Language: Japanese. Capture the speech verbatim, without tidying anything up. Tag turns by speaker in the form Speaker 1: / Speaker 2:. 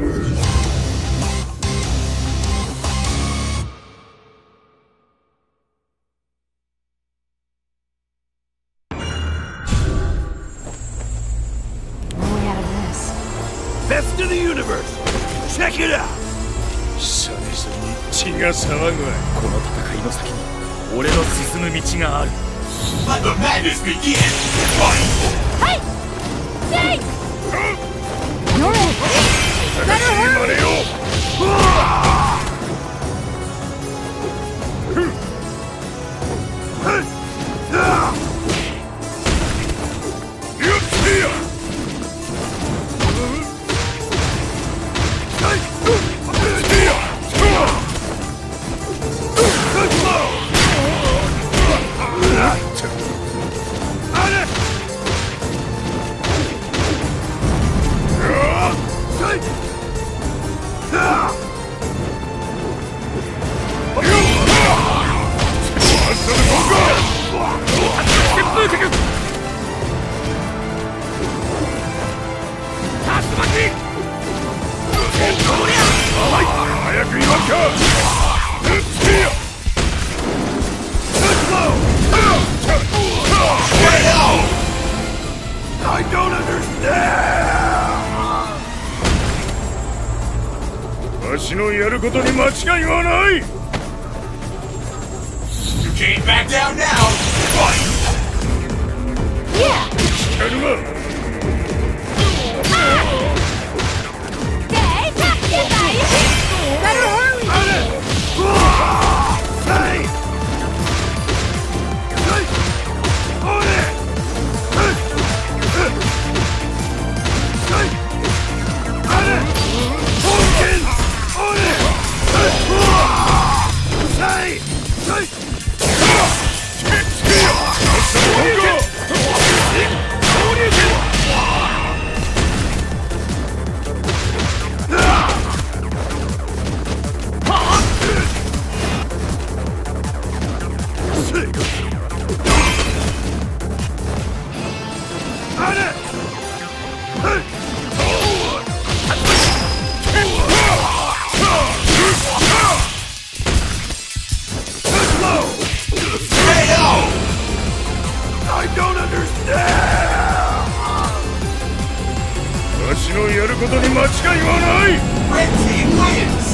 Speaker 1: Best of the universe! Check it out!
Speaker 2: 久々に血が騒ぐわ。この戦いの先に俺の進む道がある。
Speaker 3: Let the madness begin!
Speaker 4: Hey! Stay! You're in! Better hurry!
Speaker 1: I don't understand!
Speaker 2: わしのやることに間違いはない。
Speaker 3: You can't back down now! Fight!
Speaker 4: Yeah!
Speaker 2: 光るわ。
Speaker 4: Stay! Better hurry!
Speaker 1: Hey! On it! On it! Pumpkin! On it! Say! Say! I don't understand!
Speaker 2: わしのやることに間違いはない。
Speaker 3: Red team wins!